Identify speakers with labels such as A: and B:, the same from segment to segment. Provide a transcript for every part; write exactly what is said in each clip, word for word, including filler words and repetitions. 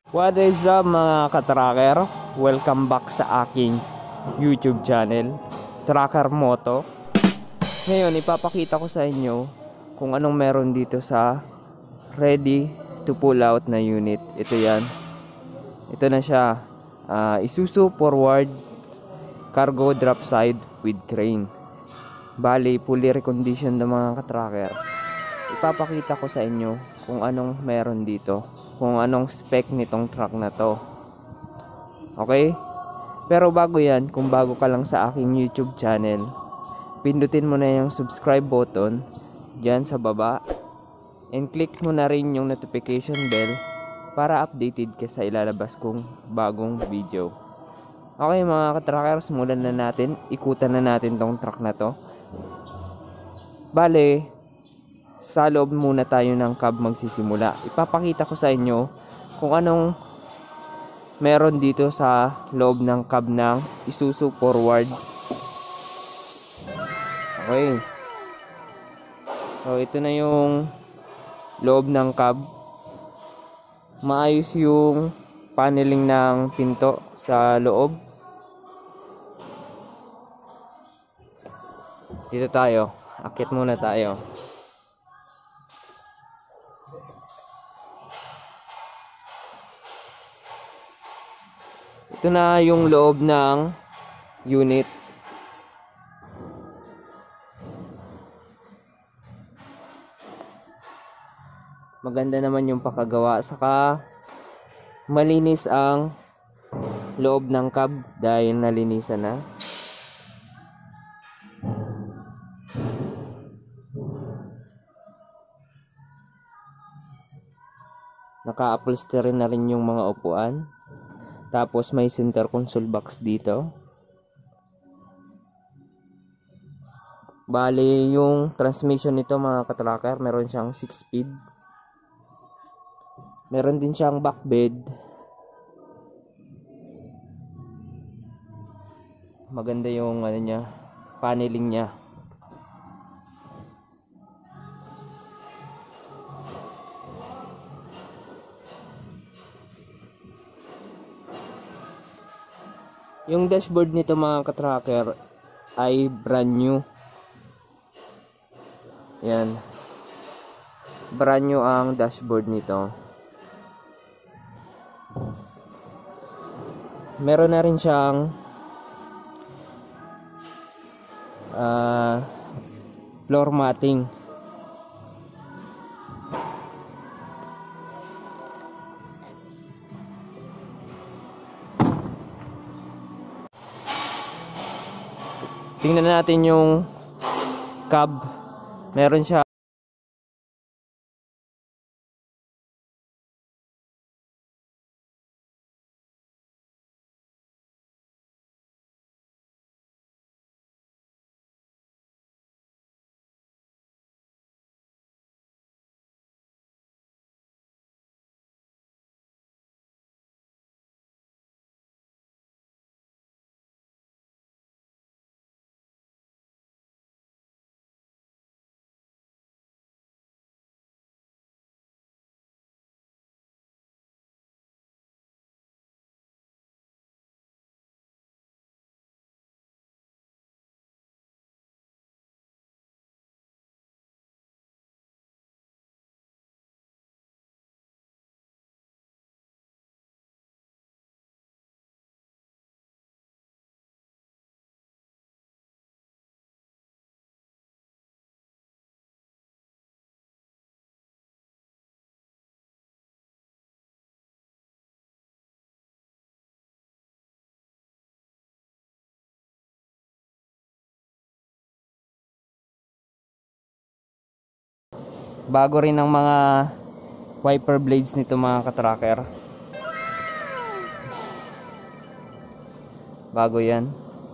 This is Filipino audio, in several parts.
A: What is up mga katracker? Welcome back sa aking YouTube channel, Tracker Moto. Ngayon ipapakita ko sa inyo kung anong meron dito sa ready to pull out na unit. Ito yan. Ito na siya. uh, Isuzu forward cargo drop side with crane. Bali fully reconditioned na mga katracker. Ipapakita ko sa inyo kung anong meron dito, kung anong spec nitong truck na to. Okay? Pero bago yan, kung bago ka lang sa aking YouTube channel, pindutin mo na yung subscribe button dyan sa baba, and click mo na rin yung notification bell para updated ka sa ilalabas kong bagong video. Okay mga katrackers, simulan na natin. Ikutan na natin tong truck na to. Bale, sa loob muna tayo ng cab magsisimula. Ipapakita ko sa inyo kung anong meron dito sa loob ng cab ng Isuzu forward. Okay. So ito na yung loob ng cab. Maayos yung paneling ng pinto sa loob. Dito tayo. Akit muna tayo. Ito na yung loob ng unit. Maganda naman yung pakagawa, saka malinis ang loob ng cab dahil nalinisan na. Naka-upholstery na rin yung mga upuan. Tapos may center console box dito. Bali yung transmission nito mga katracker, meron siyang six speed. Meron din siyang back bed. Maganda yung ano niya, paneling niya. Yung dashboard nito mga katracker ay brand new. Yan. Brand new ang dashboard nito. Meron na rin siyang uh, floor matting. Tingnan natin yung cab. Meron siya bago rin ang mga wiper blades nito mga katracker. Bago yan.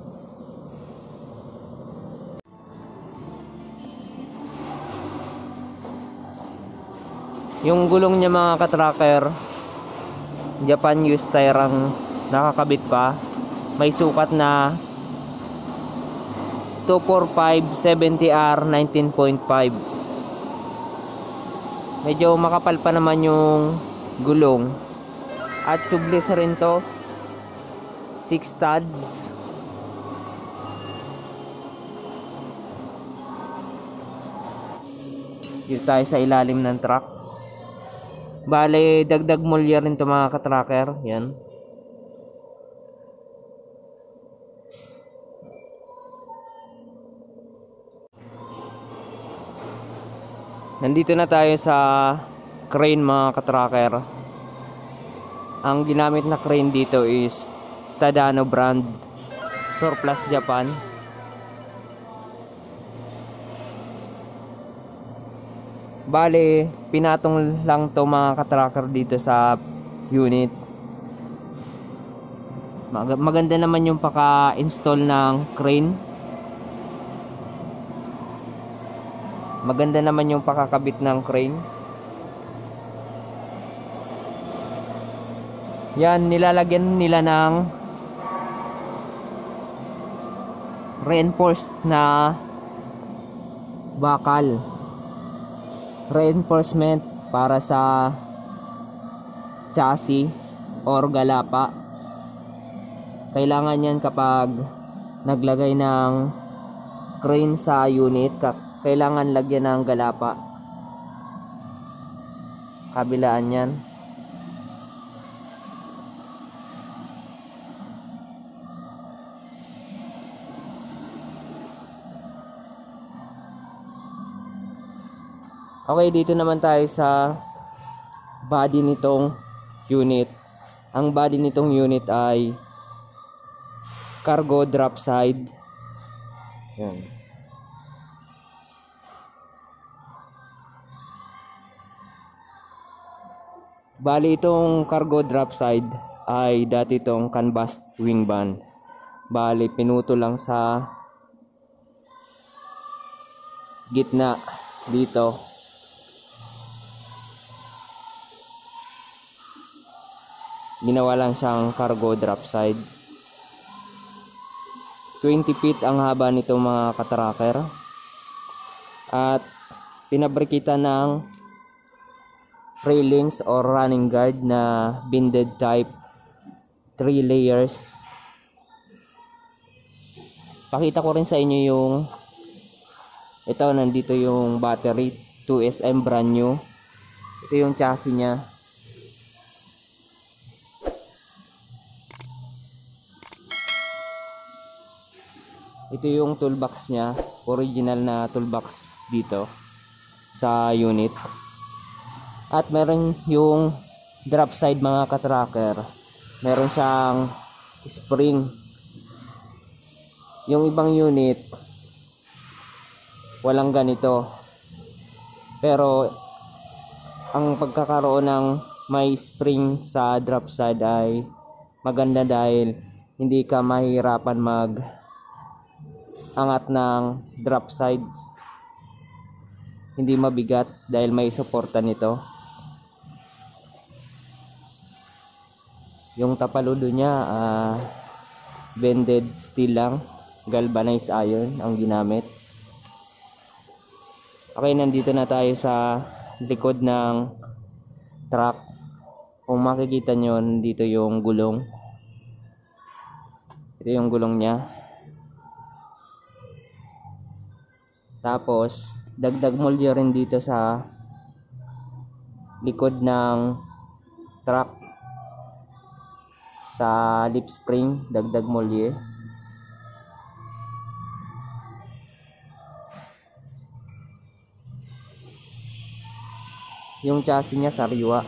A: Yung gulong niya mga katracker, Japan used tire ang nakakabit pa. May sukat na two forty-five seventy R nineteen point five. Medyo makapal pa naman yung gulong At tubeless rin to, six studs. Dito tayo sa ilalim ng truck. Bale, dagdag mulya rin to mga katracker. Yan. Nandito na tayo sa crane mga katracker. Ang ginamit na crane dito is Tadano brand, Surplus Japan. Bale, pinatong lang to mga katracker dito sa unit. Mag maganda naman yung paka-install ng crane. Maganda naman yung pakakabit ng crane. Yan, nilalagyan nila ng reinforced na bakal. Reinforcement para sa chassis or galapa. Kailangan yan kapag naglagay ng crane sa unit, kailangan lagyan ng galapa. Kabilaan yan. Okay, dito naman tayo sa body nitong unit. Ang body nitong unit ay cargo drop side. Yan. Bali itong cargo drop side ay dati itong canvas wing band. Bali pinuto lang sa gitna dito. Ginawa lang siyang cargo drop side. twenty feet ang haba nito mga katracker. At pinabrikita ng railings or running guard na binded type, three layers. Pakita ko rin sa inyo yung ito, nandito yung battery, two S M brand new. Ito yung chassis niya. Ito yung toolbox niya, original na toolbox dito sa unit. At meron yung drop side mga katracker. Meron siyang spring. Yung ibang unit walang ganito. Pero ang pagkakaroon ng may spring sa drop side ay maganda dahil hindi ka mahirapan mag angat ng drop side. Hindi mabigat dahil may suporta nito. Yung tapaludo niya uh, bended steel lang, galvanized iron ang ginamit. Okay, nandito na tayo sa likod ng truck. Kung makikita nyo, dito yung gulong. Ito yung gulong niya. Tapos dagdag molye rin dito sa likod ng truck, sa lip spring, dagdag molye. Yung chassis niya sariwa.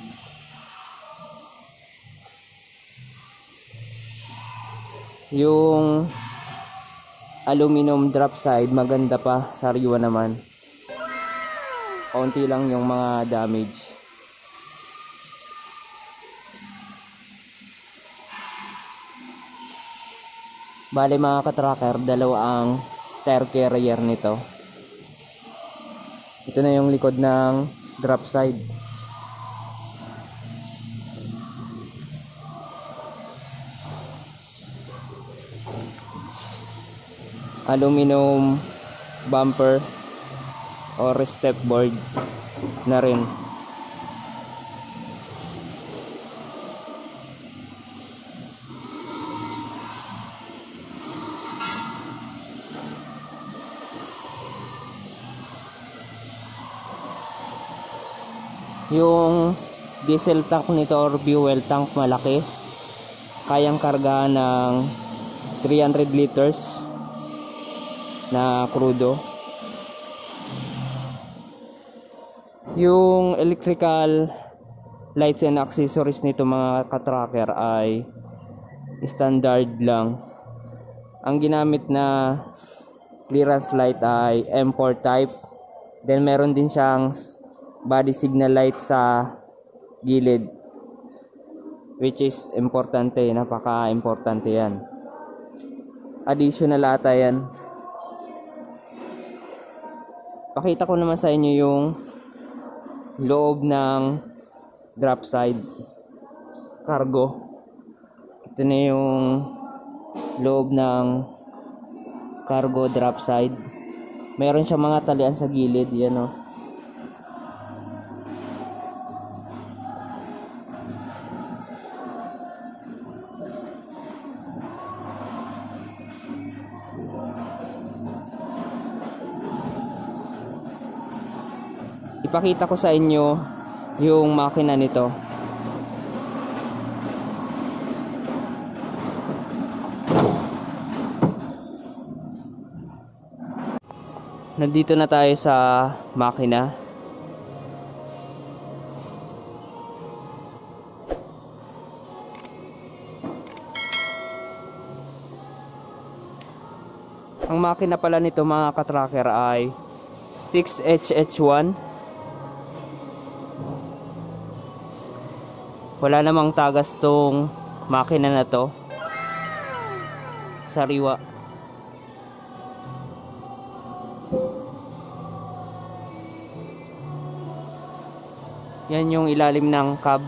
A: Yung aluminum drop side maganda pa, sariwa naman. Kaunti lang yung mga damage. Bale mga katracker, dalawa ang tire carrier nito. Ito na yung likod ng drop side. Aluminum bumper or step board na rin. Yung diesel tank nito or fuel tank malaki, kayang kargahan ng three hundred liters na krudo. Yung electrical lights and accessories nito mga katracker ay standard lang. Ang ginamit na clearance light ay M four type. Then meron din siyang body signal light sa gilid, which is importante, napaka-importante yan. Additional ata yan. Pakita ko naman sa inyo yung loob ng drop side cargo. Ito na yung loob ng cargo drop side. Meron siya mga talian sa gilid, yan o. Ipakita ko sa inyo yung makina nito. Nandito na tayo sa makina. Ang makina pala nito mga katracker ay six H H one. Wala namang tagas tong makina na to. Sariwa. Yan yung ilalim ng cab.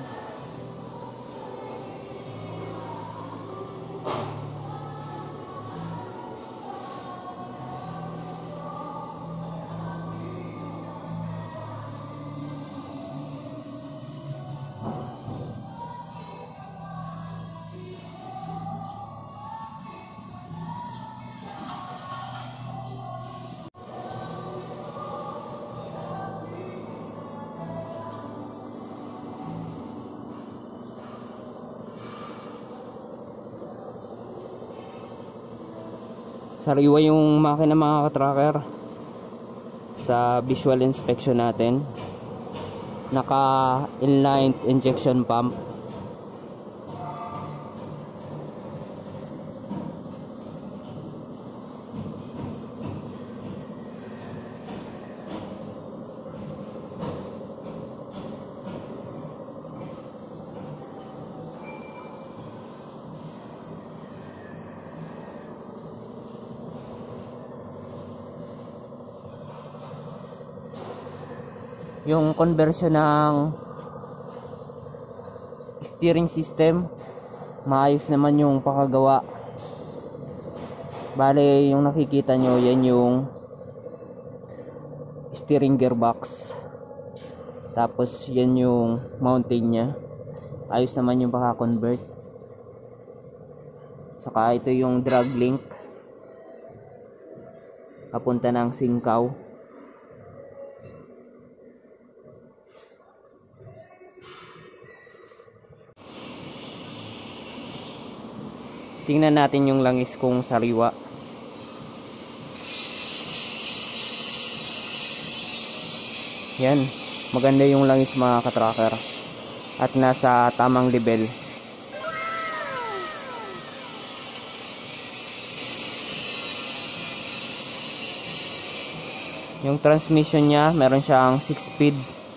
A: Sariwa yung makina mga katracker. Sa visual inspection natin, naka inline injection pump. Yung conversion ng steering system, maayos naman yung pakagawa. Bale, yung nakikita nyo, yan yung steering gearbox. Tapos yan yung mounting nya. Ayos naman yung paka-convert. Saka ito yung drag link papunta ng Singkaw. Tingnan natin yung langis kung sariwa. Yan, maganda yung langis mga katracker. At nasa tamang level. Yung transmission niya, meron siyang six speed.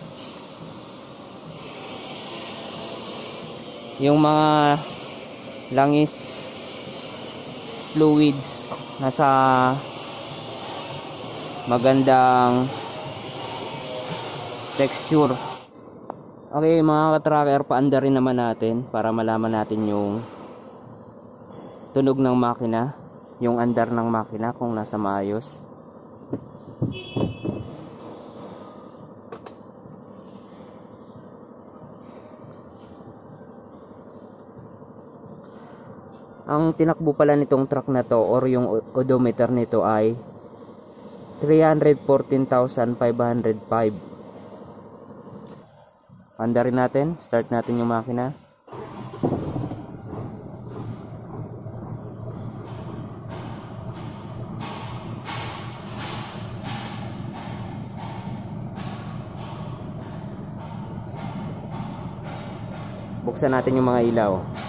A: Yung mga langis fluids nasa magandang texture. Okay mga katracker, paanda rin naman natin para malaman natin yung tunog ng makina, yung andar ng makina kung nasa maayos. Ang tinakbo pala nitong truck na to or yung odometer nito ay three hundred fourteen thousand five hundred five. Andarin natin, start natin yung makina. Buksan natin yung mga ilaw.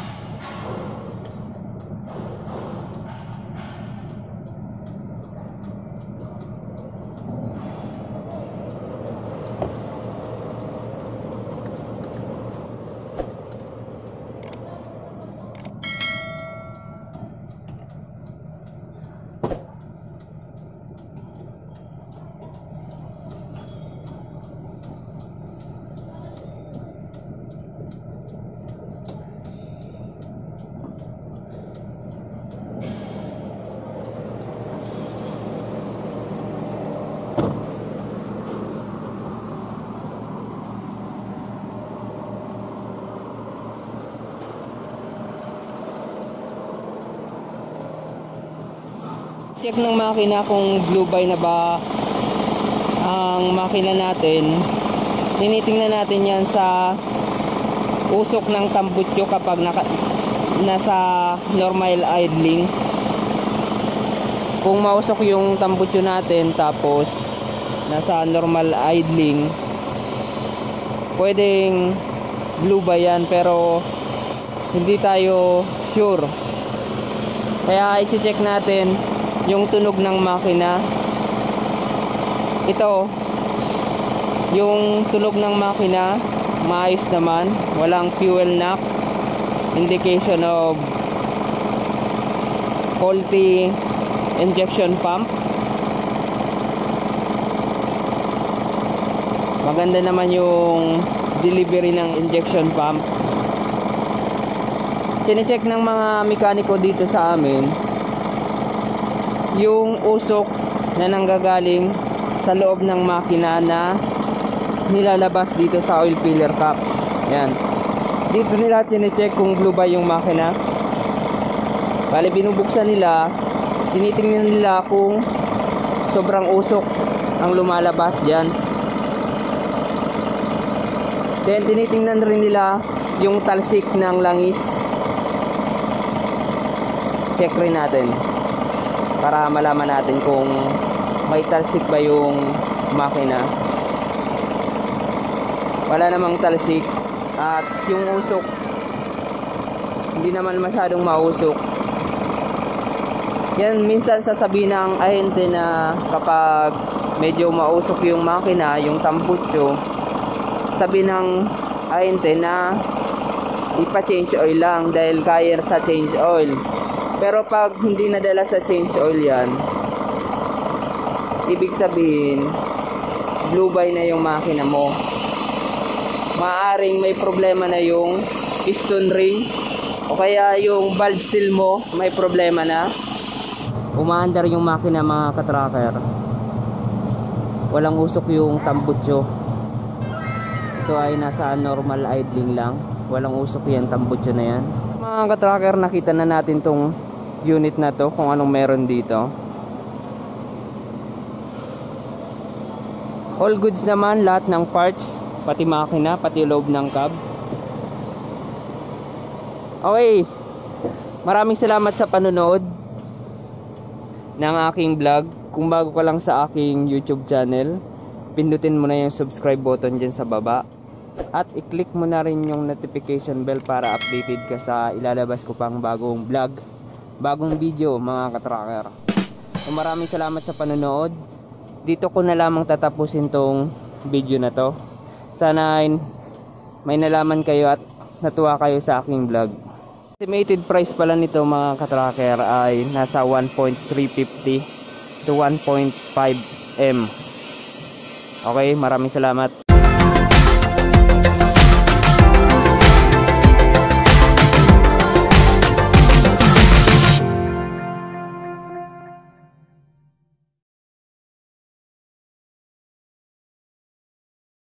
A: Check ng makina kung blue by na ba ang makina natin. Tinitingnan natin yan sa usok ng tambutso kapag naka, nasa normal idling. Kung mausok yung tambutso natin tapos nasa normal idling, pwedeng blue by yan, pero hindi tayo sure. Kaya i-check natin yung tunog ng makina. Ito, yung tunog ng makina maayos naman, walang fuel knock, indication of faulty injection pump. Maganda naman yung delivery ng injection pump. Chine-check ng mga mekaniko dito sa amin yung usok na nanggagaling sa loob ng makina na nilalabas dito sa oil filler cap. Yan. Dito nila chine-check kung blue ba yung makina. Bali binubuksan nila, tinitingnan nila kung sobrang usok ang lumalabas diyan. Then tinitingnan rin nila yung talsik ng langis. Check rin natin para malaman natin kung may talsik ba yung makina. Wala namang talsik at yung usok hindi naman masyadong mausok. Yan, minsan sasabihin ng ahente na kapag medyo mausok yung makina, yung tambutso, sabi ng ahente na ipa-change oil lang dahil kaya sa change oil. Pero pag hindi nadala sa change oil yan, ibig sabihin blue by na yung makina mo. Maaring may problema na yung piston ring o kaya yung valve seal mo may problema na. Umaandar yung makina mga katracker. Walang usok yung tambutso. Ito ay nasa normal idling lang. Walang usok yan tambutso na yan. Mga katracker, nakita na natin tong unit na to kung anong meron dito. All goods naman, lahat ng parts, pati makina, pati loob ng cab. Okay, maraming salamat sa panonood ng aking vlog. Kung bago ka lang sa aking YouTube channel, pindutin mo na yung subscribe button dyan sa baba at i-click mo na rin yung notification bell para updated ka sa ilalabas ko pang bagong vlog, bagong video mga katracker. So, maraming salamat sa panonood. Dito ko na lamang tatapusin tong video na to. Sana may nalaman kayo at natuwa kayo sa aking vlog. Estimated price pala nito mga katracker ay nasa one point three five zero to one point five M. Okay, maraming salamat.